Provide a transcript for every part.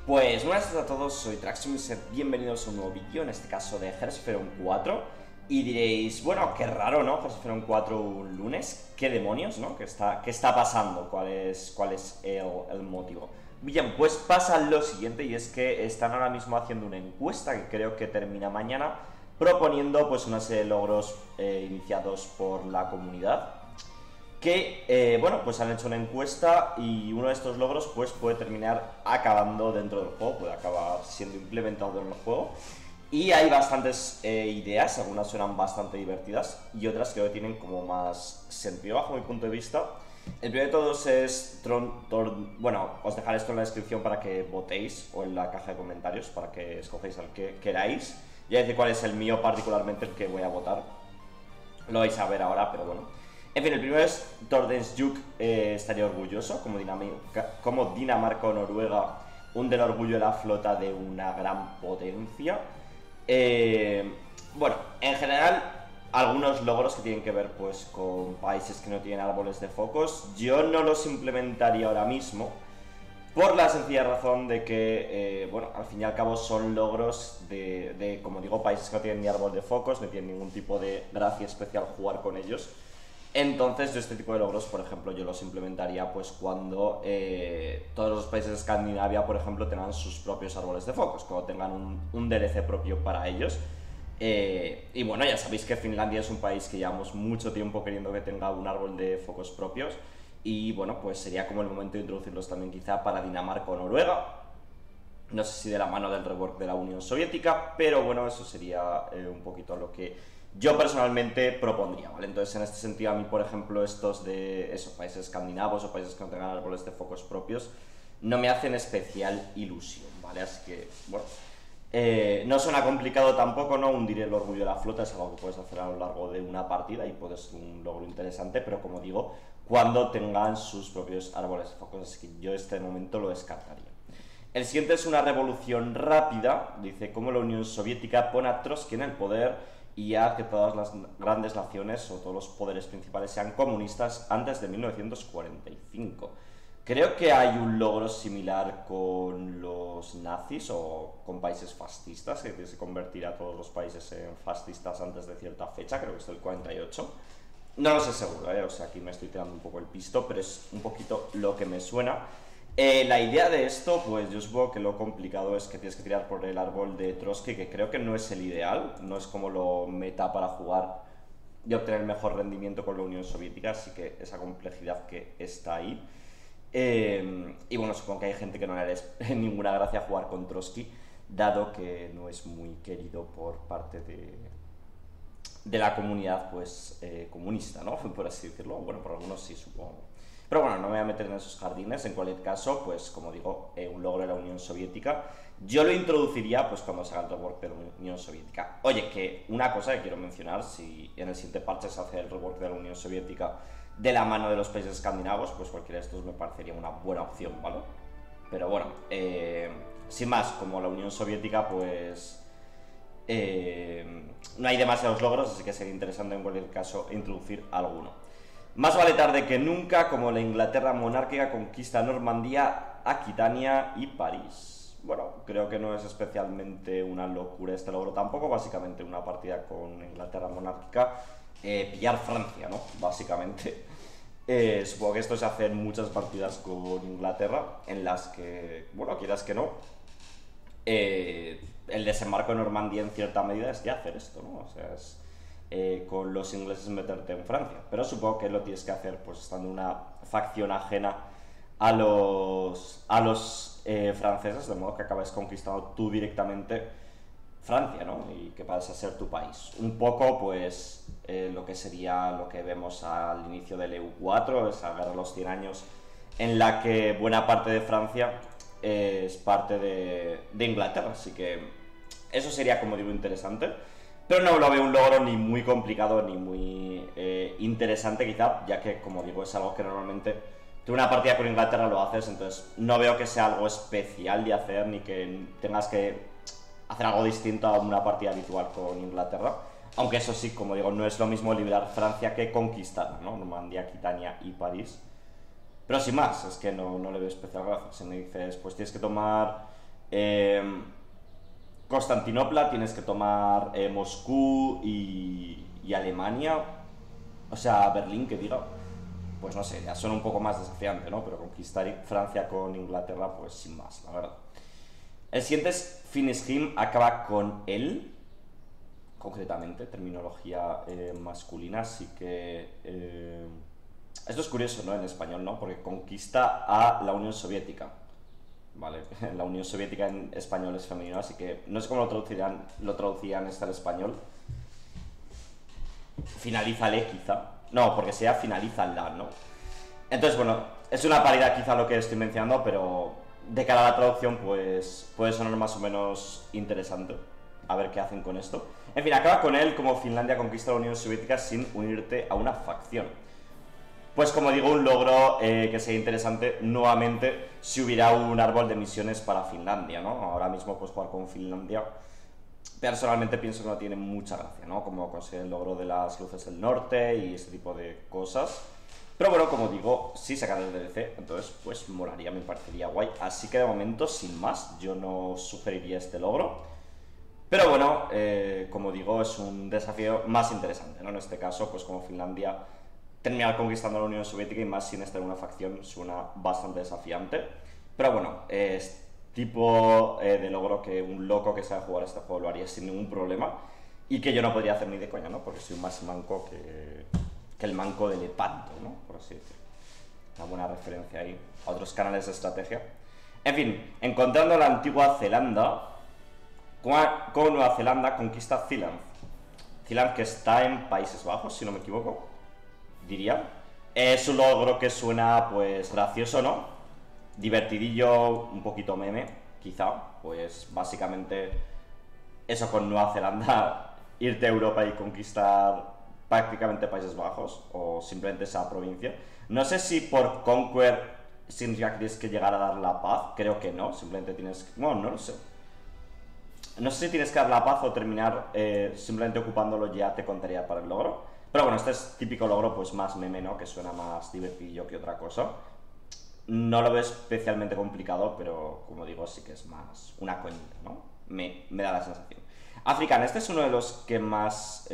Pues buenas tardes a todos, soy Traxium, bienvenidos a un nuevo vídeo, en este caso de Hearts of Iron 4. Y diréis, bueno, qué raro, ¿no? Hearts of Iron 4 un lunes, ¿qué demonios, no? ¿Qué está pasando? ¿Cuál es el motivo? Bien, pues pasa lo siguiente, y es que están ahora mismo haciendo una encuesta que creo que termina mañana, proponiendo pues una serie de logros iniciados por la comunidad. Que, bueno, pues han hecho una encuesta y uno de estos logros pues puede terminar acabando dentro del juego, puede acabar siendo implementado en el juego. Y hay bastantes ideas, algunas suenan bastante divertidas y otras creo que tienen como más sentido bajo mi punto de vista. El primero de todos es bueno, os dejaré esto en la descripción para que votéis, o en la caja de comentarios para que escogéis al que queráis. Ya decir cuál es el mío particularmente, el que voy a votar. Lo vais a ver ahora, pero bueno. En fin, el primero es Tordensjuk, estaría orgulloso, como Dinamarca o Noruega hunde el orgullo de la flota de una gran potencia. Bueno, en general, algunos logros que tienen que ver pues con países que no tienen árboles de focos, yo no los implementaría ahora mismo, por la sencilla razón de que, bueno, al fin y al cabo son logros de, como digo, países que no tienen ni árbol de focos, no tienen ningún tipo de gracia especial jugar con ellos. Entonces yo este tipo de logros, por ejemplo, yo los implementaría pues cuando todos los países de Escandinavia, por ejemplo, tengan sus propios árboles de focos, cuando tengan un DLC propio para ellos. Y bueno, ya sabéis que Finlandia es un país que llevamos mucho tiempo queriendo que tenga un árbol de focos propios, y bueno, pues sería como el momento de introducirlos también quizá para Dinamarca o Noruega. No sé si de la mano del rework de la Unión Soviética, pero bueno, eso sería un poquito lo que yo personalmente propondría, ¿vale? Entonces, en este sentido, a mí, por ejemplo, estos de esos países escandinavos o países que no tengan árboles de focos propios, no me hacen especial ilusión, ¿vale? Así que, bueno, no suena complicado tampoco, ¿no? Hundir el orgullo de la flota es algo que puedes hacer a lo largo de una partida y puede ser un logro interesante, pero como digo, cuando tengan sus propios árboles de focos, así que yo este momento lo descartaría. El siguiente es una revolución rápida, dice cómo la Unión Soviética pone a Trotsky en el poder y hace que todas las grandes naciones o todos los poderes principales sean comunistas antes de 1945. Creo que hay un logro similar con los nazis o con países fascistas, que tienes que convertir a todos los países en fascistas antes de cierta fecha, creo que es del 48. No lo sé seguro, o sea, aquí me estoy tirando un poco el pisto, pero es un poquito lo que me suena. La idea de esto, pues yo supongo que lo complicado es que tienes que tirar por el árbol de Trotsky, que creo que no es el ideal, no es como lo meta para jugar y obtener mejor rendimiento con la Unión Soviética, así que esa complejidad que está ahí. Y bueno, supongo que hay gente que no le hará ninguna gracia jugar con Trotsky, dado que no es muy querido por parte de la comunidad pues comunista, ¿no? Por así decirlo. Bueno, por algunos sí, supongo. Pero bueno, no me voy a meter en esos jardines. En cualquier caso, pues como digo, un logro de la Unión Soviética. Yo lo introduciría pues cuando se haga el rework de la Unión Soviética. Oye, que una cosa que quiero mencionar, si en el siguiente parche se hace el rework de la Unión Soviética de la mano de los países escandinavos, pues cualquiera de estos me parecería una buena opción, ¿vale? Pero bueno, sin más, como la Unión Soviética, pues no hay demasiados logros, así que sería interesante en cualquier caso introducir alguno. Más vale tarde que nunca, como la Inglaterra monárquica conquista Normandía, Aquitania y París. Bueno, creo que no es especialmente una locura este logro tampoco, básicamente una partida con Inglaterra monárquica, pillar Francia, ¿no? Básicamente. Supongo que esto se hace en muchas partidas con Inglaterra, en las que, bueno, quieras que no, el desembarco de Normandía en cierta medida es ya hacer esto, ¿no? O sea, es con los ingleses meterte en Francia, pero supongo que lo tienes que hacer pues estando una facción ajena a los franceses, de modo que acabes conquistando tú directamente Francia, ¿no? Y que pase a ser tu país. Un poco pues lo que sería lo que vemos al inicio del EU4, esa guerra de los 100 años en la que buena parte de Francia es parte de Inglaterra, así que eso sería, como digo, interesante. Pero no lo veo un logro ni muy complicado ni muy interesante quizá, ya que, como digo, es algo que normalmente tú en una partida con Inglaterra lo haces, entonces no veo que sea algo especial de hacer ni que tengas que hacer algo distinto a una partida habitual con Inglaterra. Aunque eso sí, como digo, no es lo mismo liberar Francia que conquistar, ¿no? Normandía, Aquitania y París. Pero sin más, es que no le veo especial gracia. Si me dices, pues tienes que tomar Constantinopla, tienes que tomar Moscú y Alemania, o sea, Berlín, que diga. Pues no sé, ya suena un poco más desafiante, ¿no? Pero conquistar Francia con Inglaterra, pues sin más, la verdad. El siguiente es Finish Him, acaba con él, concretamente, terminología masculina, así que... esto es curioso, ¿no? En español, ¿no? Porque conquista a la Unión Soviética. Vale, la Unión Soviética en español es femenino, así que no sé cómo lo traducirían este al español. Finalízale, quizá. No, porque sería finalízala, ¿no? Entonces, bueno, es una paridad quizá lo que estoy mencionando, pero de cara a la traducción, pues puede sonar más o menos interesante. A ver qué hacen con esto. En fin, acaba con él como Finlandia conquista la Unión Soviética sin unirte a una facción. Pues como digo, un logro que sería interesante nuevamente si hubiera un árbol de misiones para Finlandia, ¿no? Ahora mismo pues jugar con Finlandia personalmente pienso que no tiene mucha gracia, ¿no? Como conseguir el logro de las luces del norte y ese tipo de cosas. Pero bueno, como digo, si sacan el DLC, entonces pues molaría, me parecería guay. Así que de momento, sin más, yo no sugeriría este logro. Pero bueno, como digo, es un desafío más interesante, ¿no? En este caso, pues como Finlandia terminar conquistando la Unión Soviética y más sin estar en una facción suena bastante desafiante. Pero bueno, es tipo de logro que un loco que sabe jugar este juego lo haría sin ningún problema y que yo no podría hacer ni de coña, ¿no? Porque soy más manco que el manco de Lepanto, ¿no? Por así decirlo. Una buena referencia ahí a otros canales de estrategia. En fin, encontrando la antigua Zelanda, como Nueva Zelanda conquista Zealand. Zealand, que está en Países Bajos, si no me equivoco, diría. Es un logro que suena pues gracioso, ¿no? Divertidillo, un poquito meme, quizá. Pues básicamente eso con Nueva Zelanda, irte a Europa y conquistar prácticamente Países Bajos o simplemente esa provincia. No sé si por Conquer significa que tienes que llegar a dar la paz, creo que no, simplemente tienes que... Bueno, no lo sé. No sé si tienes que dar la paz o terminar simplemente ocupándolo ya te contaría para el logro. Pero bueno, este es típico logro pues más meme, ¿no? Que suena más divertido que otra cosa. No lo veo especialmente complicado, pero como digo, sí que es más una coñita, ¿no? Me da la sensación. African, este es uno de los que más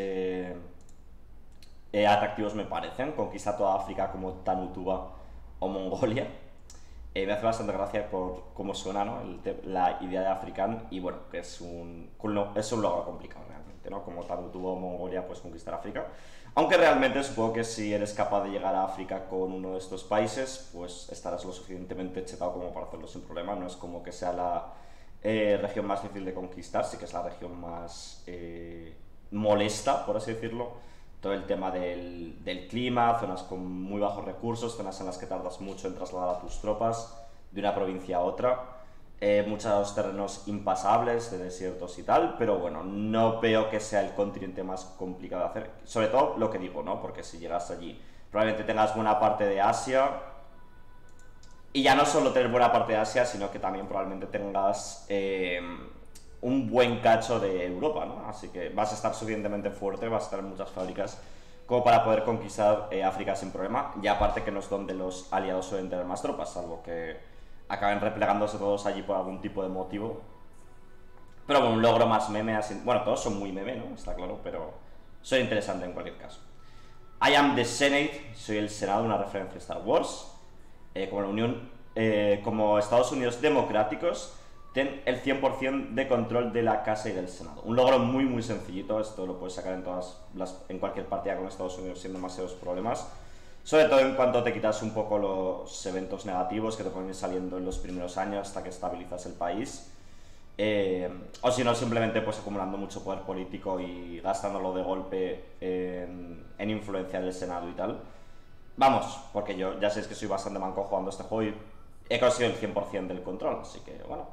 atractivos me parecen. Conquista toda África como Tanutuba o Mongolia. Me hace bastante gracia por cómo suena, ¿no? La idea de African y bueno, que es un logro complicado realmente, ¿no? Como Tanutuba o Mongolia, pues conquistar África. Aunque realmente supongo que si eres capaz de llegar a África con uno de estos países, pues estarás lo suficientemente chetado como para hacerlo sin problema. No es como que sea la región más difícil de conquistar, sí que es la región más molesta, por así decirlo. Todo el tema del clima, zonas con muy bajos recursos, zonas en las que tardas mucho en trasladar a tus tropas de una provincia a otra. Muchos terrenos impasables, de desiertos y tal, pero bueno, no veo que sea el continente más complicado de hacer. Sobre todo lo que digo, ¿no? Porque si llegas allí, probablemente tengas buena parte de Asia. Y ya no solo tener buena parte de Asia, sino que también probablemente tengas un buen cacho de Europa, ¿no? Así que vas a estar suficientemente fuerte, vas a estar en muchas fábricas como para poder conquistar África sin problema. Y aparte que no es donde los aliados suelen tener más tropas, salvo que acaben replegándose todos allí por algún tipo de motivo. Pero bueno, un logro más meme, así... Bueno, todos son muy meme, ¿no? Está claro, pero soy interesante en cualquier caso. I am the Senate, soy el Senado, una referencia a Star Wars. Como la Unión, como Estados Unidos democráticos, ten el 100% de control de la Casa y del Senado. Un logro muy muy sencillito, esto lo puedes sacar en cualquier partida con Estados Unidos sin demasiados problemas. Sobre todo en cuanto te quitas un poco los eventos negativos que te pueden ir saliendo en los primeros años hasta que estabilizas el país. O si no, simplemente pues acumulando mucho poder político y gastándolo de golpe en influenciar el Senado y tal. Vamos, porque yo ya sabéis que soy bastante manco jugando este juego y he conseguido el 100% del control, así que bueno.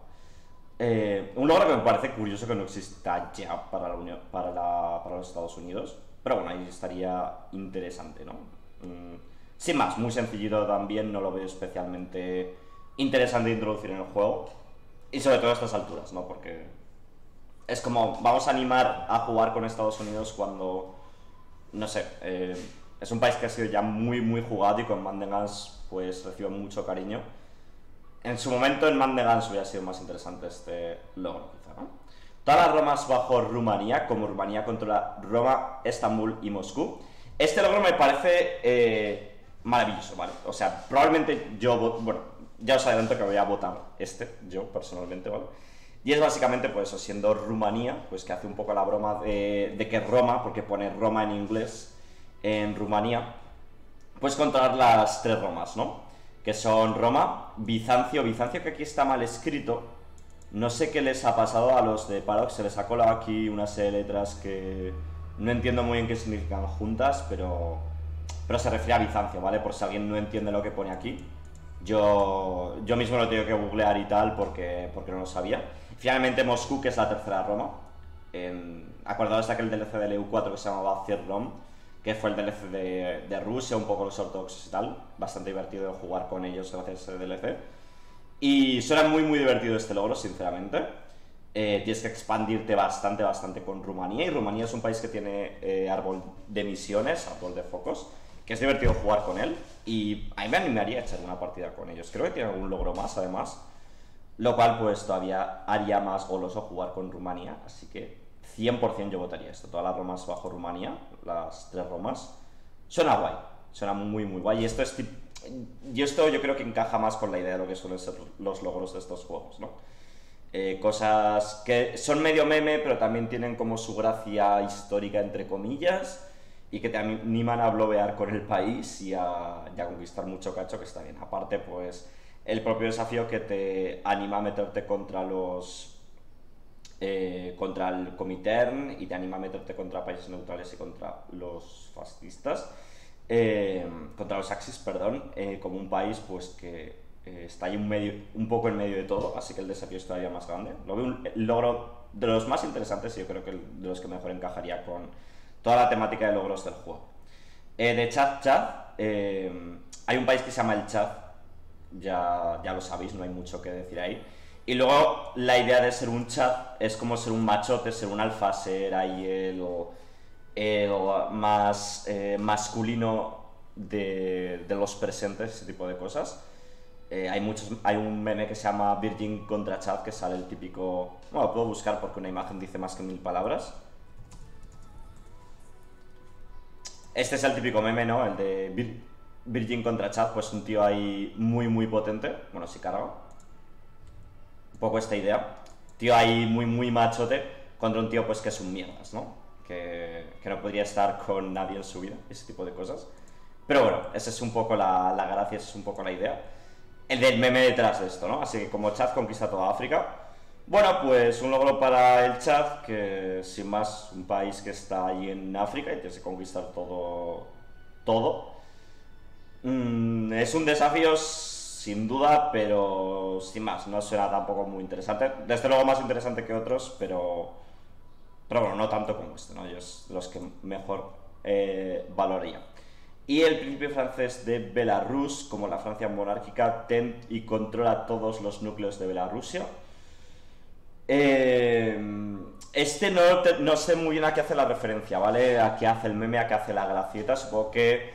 Un logro que me parece curioso que no exista ya para los Estados Unidos, pero bueno, ahí estaría interesante, ¿no? Sin más, muy sencillito también, no lo veo especialmente interesante de introducir en el juego. Y sobre todo a estas alturas, ¿no? Porque es como, vamos a animar a jugar con Estados Unidos cuando, no sé, es un país que ha sido ya muy muy jugado y con Mandegas pues recibe mucho cariño. en su momento en Man de Gans hubiera sido más interesante este logro, quizá, ¿no? Todas las Romas bajo Rumanía, como Rumanía controla Roma, Estambul y Moscú. Este logro me parece maravilloso, ¿vale? O sea, probablemente bueno, ya os adelanto que voy a votar yo personalmente, ¿vale? Y es básicamente, pues eso, siendo Rumanía, pues que hace un poco la broma de que Roma, porque pone Roma en inglés en Rumanía, pues controlar las tres Romas, ¿no? Que son Roma, Bizancio que aquí está mal escrito. No sé qué les ha pasado a los de Paradox, se les ha colado aquí una serie de letras que no entiendo muy bien qué significan juntas, pero se refiere a Bizancio, ¿vale? Por si alguien no entiende lo que pone aquí. Yo mismo lo tengo que googlear y tal porque no lo sabía. Finalmente Moscú, que es la tercera Roma. Acordaos de aquel DLC del EU4 que se llamaba Rom, que fue el DLC de Rusia, un poco los ortodoxos y tal. Bastante divertido jugar con ellos gracias a ese DLC. Y suena muy muy divertido este logro, sinceramente. Tienes que expandirte bastante con Rumanía. Y Rumanía es un país que tiene árbol de misiones, árbol de focos, que es divertido jugar con él. Y a mí me animaría a echar una partida con ellos. Creo que tiene algún logro más, además. Lo cual pues todavía haría más goloso jugar con Rumanía. Así que 100% yo votaría esto. Todas las Romas bajo Rumanía, las tres Romas. Suena guay. Suena muy muy guay. Y esto yo creo que encaja más con la idea de lo que suelen ser los logros de estos juegos, ¿no? Cosas que son medio meme, pero también tienen como su gracia histórica, entre comillas, y que te animan a bloguear con el país y a conquistar mucho cacho, que está bien. Aparte, pues, el propio desafío que te anima a meterte contra contra el Comintern y te anima a meterte contra países neutrales y contra los fascistas. Contra los Axis, perdón, como un país pues que está ahí un poco en medio de todo, así que el desafío es todavía más grande. Lo veo un logro de los más interesantes y yo creo que de los que mejor encajaría con toda la temática de logros del juego. De Chad, hay un país que se llama el Chad, ya lo sabéis, no hay mucho que decir ahí. Y luego la idea de ser un Chad es como ser un machote, ser un alfa, ser ahí el más masculino de los presentes, ese tipo de cosas. Hay un meme que se llama Virgin contra Chad, que sale el típico... Bueno, lo puedo buscar porque una imagen dice más que 1000 palabras. Este es el típico meme, ¿no? El de Virgin contra Chad, pues un tío ahí muy muy potente. Bueno, sí carga. Un poco esta idea. Tío ahí muy muy machote contra un tío pues que es un mierdas, ¿no? Que no podría estar con nadie en su vida, ese tipo de cosas. Pero bueno, esa es un poco la gracia, esa es un poco la idea. El del meme detrás de esto, ¿no? Así que como Chad conquista toda África. Bueno, pues un logro para el Chad, que sin más, un país que está ahí en África y tienes que conquistar todo. Es un desafío sin duda, pero sin más, no suena tampoco muy interesante. Desde luego más interesante que otros, pero bueno, no tanto como este, ¿no? Yo es de los que mejor valoraría. Y el príncipe francés de Belarus, como la Francia monárquica, y controla todos los núcleos de Bielorrusia. No sé muy bien a qué hace la referencia, ¿vale? A qué hace el meme, a qué hace la gracieta. Supongo que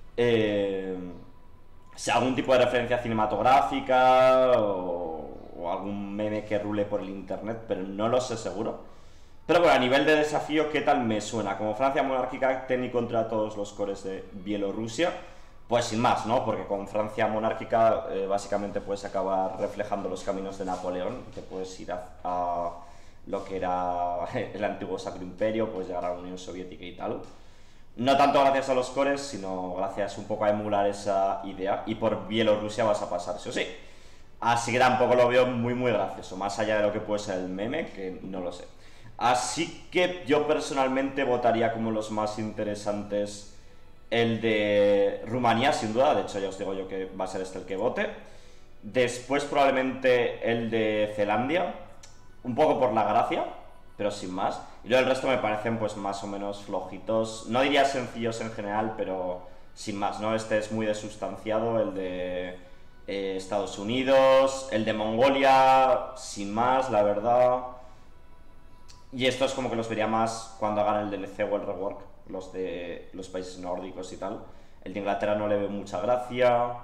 sea algún tipo de referencia cinematográfica o algún meme que rule por el internet, pero no lo sé seguro. Pero bueno, a nivel de desafío, ¿qué tal me suena? Como Francia monárquica ten y contra todos los cores de Bielorrusia, pues sin más, ¿no? Porque con Francia monárquica básicamente puedes acabar reflejando los caminos de Napoleón, que puedes ir a lo que era el antiguo Sacro Imperio, puedes llegar a la Unión Soviética y tal. No tanto gracias a los cores, sino gracias un poco a emular esa idea, y por Bielorrusia vas a pasar, sí o sí. Así que tampoco lo veo muy muy gracioso, más allá de lo que puede ser el meme, que no lo sé. Así que yo personalmente votaría como los más interesantes el de Rumanía, sin duda. De hecho, ya os digo yo que va a ser este el que vote. Después probablemente el de Zelandia, un poco por la gracia, pero sin más. Y luego el resto me parecen pues más o menos flojitos. No diría sencillos en general, pero sin más, ¿no? Este es muy desustanciado, el de Estados Unidos, el de Mongolia, sin más, la verdad. Y estos como que los vería más cuando hagan el DLC o el rework, los de los países nórdicos y tal. El de Inglaterra no le veo mucha gracia.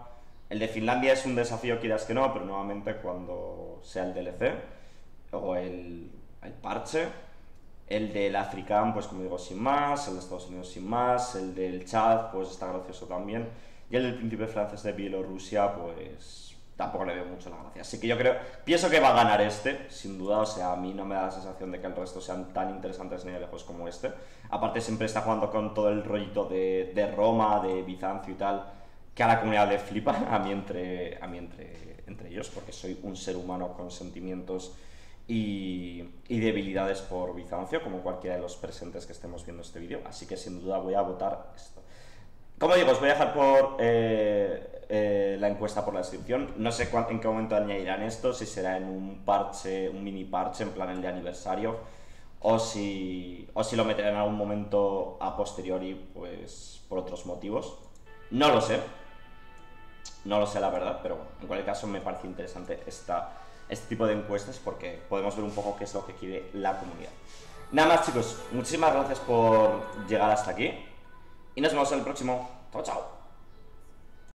El de Finlandia es un desafío, quieras que no, pero nuevamente cuando sea el DLC o el parche. El del Africán, pues como digo, sin más. El de Estados Unidos, sin más. El del Chad, pues está gracioso también. Y el del príncipe francés de Bielorrusia, pues tampoco le veo mucho la gracia. Así que yo pienso que va a ganar este, sin duda. O sea, a mí no me da la sensación de que el resto sean tan interesantes ni de lejos como este. Aparte siempre está jugando con todo el rollito de Roma, de Bizancio y tal, que a la comunidad le flipa, a mí entre ellos, porque soy un ser humano con sentimientos y debilidades por Bizancio, como cualquiera de los presentes que estemos viendo este vídeo, así que sin duda voy a votar esto. Como digo, os voy a dejar por la encuesta por la descripción. No sé en qué momento añadirán esto, si será en un parche, un mini parche, en plan el de aniversario, o si lo meterán en algún momento a posteriori, pues por otros motivos. No lo sé. No lo sé la verdad, pero bueno, en cualquier caso me parece interesante este tipo de encuestas porque podemos ver un poco qué es lo que quiere la comunidad. Nada más chicos, muchísimas gracias por llegar hasta aquí y nos vemos en el próximo. Chao, chao.